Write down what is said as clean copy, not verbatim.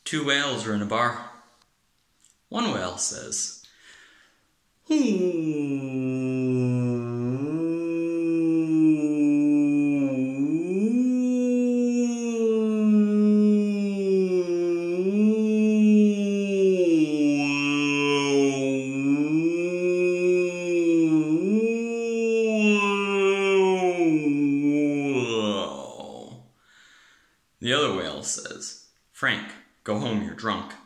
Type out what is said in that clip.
Two whales are in a bar. One whale says, the other whale says, Frank, go home, you're drunk.